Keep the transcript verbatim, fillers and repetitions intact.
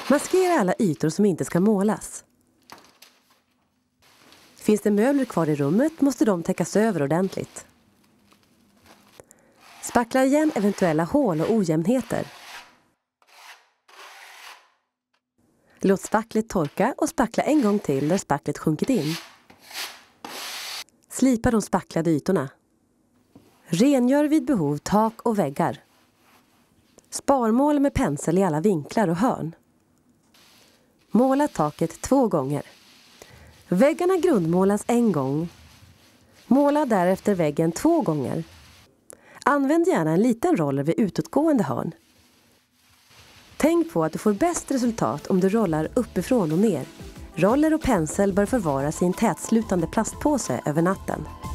Maskera alla ytor som inte ska målas. Finns det möbler kvar i rummet måste de täckas över ordentligt. Spackla igen eventuella hål och ojämnheter. Låt spacklet torka och spackla en gång till där spacklet sjunkit in. Slipa de spacklade ytorna. Rengör vid behov tak och väggar. Sparmåla med pensel i alla vinklar och hörn. Måla taket två gånger. Väggarna grundmålas en gång. Måla därefter väggen två gånger. Använd gärna en liten roller vid utåtgående hörn. Tänk på att du får bäst resultat om du rollar uppifrån och ner. Roller och pensel bör förvaras i en tätslutande plastpåse över natten.